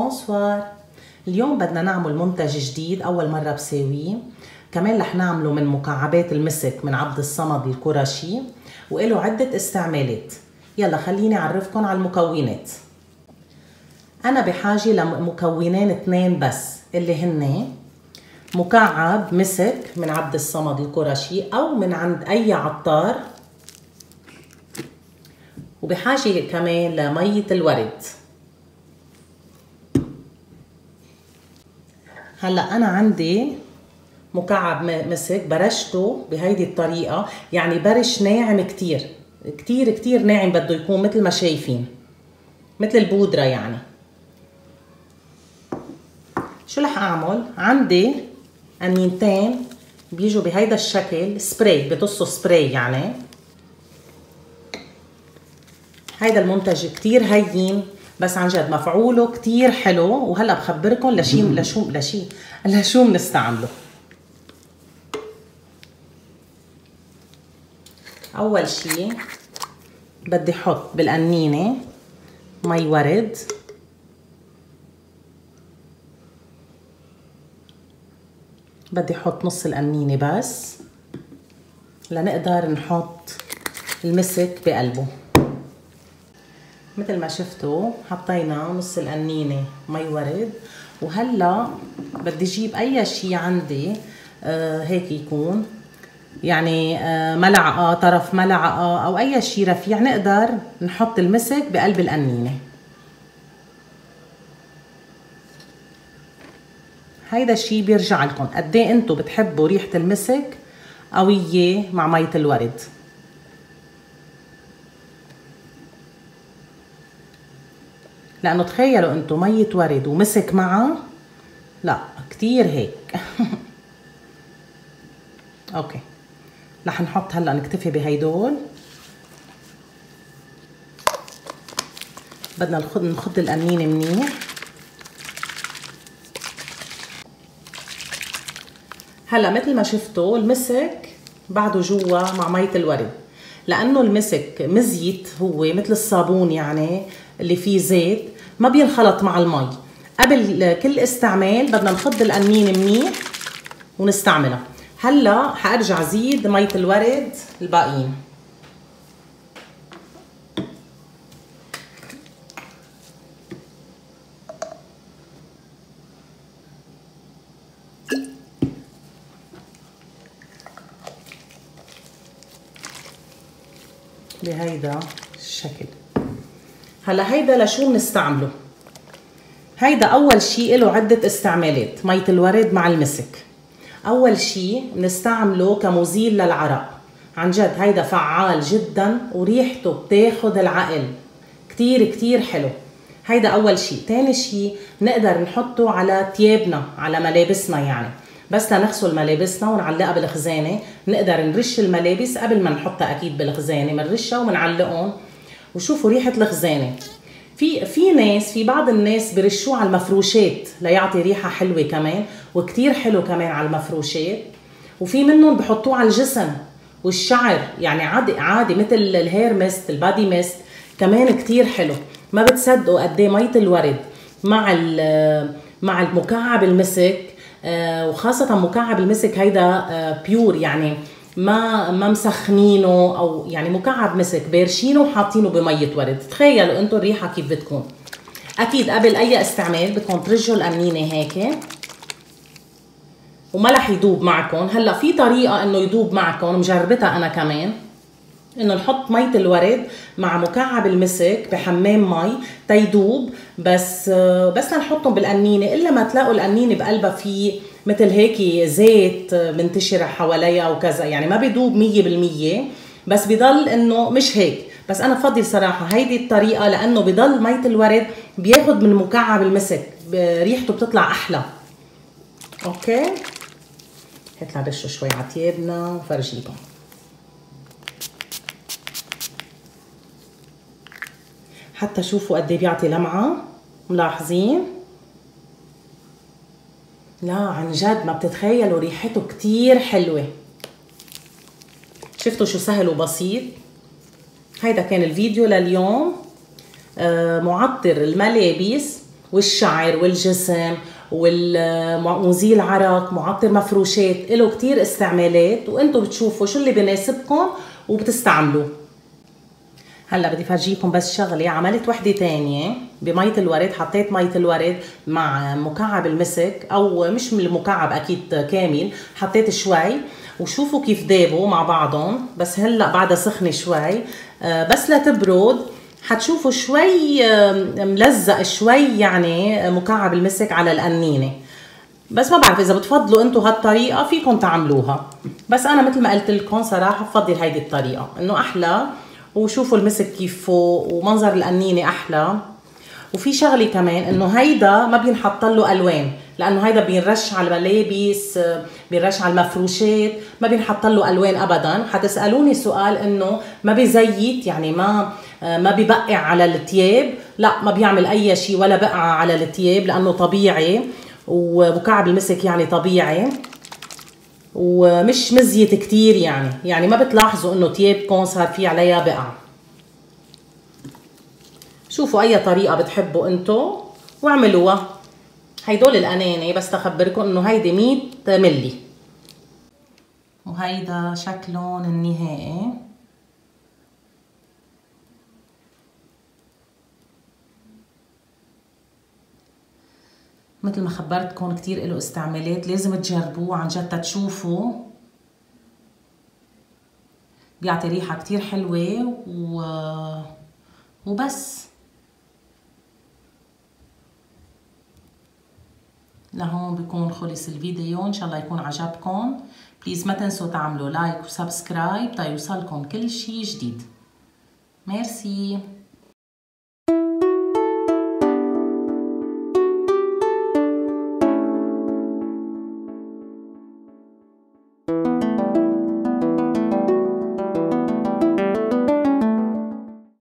بونسوار. اليوم بدنا نعمل منتج جديد أول مرة بساويه، كمان رح نعمله من مكعبات المسك من عبد الصمد القرشي وإله عدة استعمالات. يلا خليني أعرفكن على المكونات. أنا بحاجة لمكونين 2 بس، اللي هن مكعب مسك من عبد الصمد القرشي أو من عند أي عطار، وبحاجة كمان لمية الورد. هلا أنا عندي مكعب مسك برشته بهيدي الطريقة، يعني برش ناعم كتير كتير كتير ناعم، بده يكون مثل ما شايفين مثل البودرة يعني. شو رح أعمل؟ عندي أنينتين بيجوا بهيدا الشكل سبراي، بتصوا سبراي يعني. هيدا المنتج كتير هين بس عن جد مفعوله كتير حلو، وهلا بخبركم لشو بنستعمله. اول شي بدي احط بالقنينه مي ورد، بدي احط نص القنينه بس لنقدر نحط المسك بقلبه. مثل ما شفتوا حطينا نص القنينه مي ورد، وهلا بدي اجيب اي شيء عندي هيك يكون يعني ملعقه، طرف ملعقه او اي شيء رفيع، نقدر نحط المسك بقلب القنينه. هيدا الشيء بيرجع لكم قد ايه انتم بتحبوا ريحه المسك قويه مع ميه الورد. لانه تخيلوا انتم ميه ورد ومسك معها، لا كتير هيك. اوكي رح نحط هلا، نكتفي بهيدول. بدنا نخد القنينه منيح. هلا مثل ما شفتوا المسك بعده جوا مع ميه الورد، لانه المسك مزيت، هو مثل الصابون يعني اللي فيه زيت، ما بينخلط مع المي. قبل كل استعمال بدنا نخض القنينه منيح ونستعملها. هلا حارجع زيد ميه الورد الباقيين. بهيدا الشكل. هلا هيدا لشو بنستعمله؟ هيدا اول شيء له عده استعمالات، ميه الورد مع المسك. اول شيء بنستعمله كمزيل للعرق، عن جد هيدا فعال جدا وريحته بتاخد العقل، كتير كتير حلو. هيدا اول شيء. تاني شيء نقدر نحطه على ثيابنا، على ملابسنا يعني، بس لنغسل ملابسنا ونعلقها بالخزانه. نقدر نرش الملابس قبل ما نحطها اكيد بالخزانه، بنرشها وبنعلقهم. وشوفوا ريحه الخزانه. في بعض الناس برشوه على المفروشات ليعطي ريحه حلوه كمان، وكتير حلو كمان على المفروشات. وفي منهم بحطوه على الجسم والشعر، يعني عادي مثل الهير ميست، البادي ميست كمان كتير حلو. ما بتصدقوا قد ايه ميه الورد مع المكعب المسك، وخاصه مكعب المسك هيدا بيور، يعني ما مسخنينه، او يعني مكعب مسك بارشينه وحاطينه بميه ورد. تخيلوا انتم الريحه كيف بتكون. اكيد قبل اي استعمال بدكم ترجوا القنينه هيك، وما رح يدوب معكم. هلا في طريقه انه يدوب معكم، مجربتها انا كمان، انه نحط ميه الورد مع مكعب المسك بحمام مي تيدوب، بس نحطهم بالقنينه، الا ما تلاقوا القنينه بقلبها في مثل هيك زيت منتشر حواليها وكذا، يعني ما بيدوب 100%، بس بضل انه مش هيك. بس انا بفضل صراحه هيدي الطريقه، لانه بضل ميه الورد بياخد من مكعب المسك، ريحته بتطلع احلى. اوكي هيك نرشه شوي على ثيابنا وفرجيكم. حتى شوفوا قد ايه بيعطي لمعه، ملاحظين؟ لا عن جد ما بتتخيلوا، ريحته كتير حلوه. شفتوا شو سهل وبسيط؟ هيدا كان الفيديو لليوم. معطر الملابس والشعر والجسم ومزيل عرق، معطر مفروشات، له كتير استعمالات، وانتم بتشوفوا شو اللي بيناسبكم وبتستعملوه. هلا بدي فرجيكم بس شغله. عملت وحده تانية بمية الورد، حطيت مية الورد مع مكعب المسك، او مش من المكعب اكيد كامل، حطيت شوي وشوفوا كيف دابوا مع بعضهم. بس هلا بعدها سخنه شوي، بس لتبرد حتشوفوا شوي ملزق شوي يعني مكعب المسك على القنينه. بس ما بعرف اذا بتفضلوا انتم هالطريقه فيكم تعملوها، بس انا مثل ما قلت لكم صراحه بفضل هيدي الطريقه انه احلى. وشوفوا المسك كيف فوق ومنظر القنينه احلى. وفي شغله كمان انه هيدا ما بينحط له الوان، لانه هيدا بينرش على الملابس، بينرش على المفروشات، ما بينحط له الوان ابدا. حتسالوني سؤال انه ما بيزيت يعني ما بيبقع على الثياب؟ لا، ما بيعمل اي شيء ولا بقع على الثياب، لانه طبيعي ومكعب المسك يعني طبيعي ومش مزيت كتير، يعني ما بتلاحظوا انه ثيابكم صار في عليها بقع. شوفوا اي طريقه بتحبوا انتو واعملوها. هيدول القنانه بس تخبركم انه هيدي 100 ملي، وهيدا شكلهم النهائي. مثل ما خبرتكم كتير له استعمالات، لازم تجربوه عن جد تشوفوا. بيعطي ريحه كتير حلوه وبس. لهون بيكون خلص الفيديو، ان شاء الله يكون عجبكم. بليز ما تنسوا تعملوا لايك وسبسكرايب تيوصلكم كل شي جديد. ميرسي.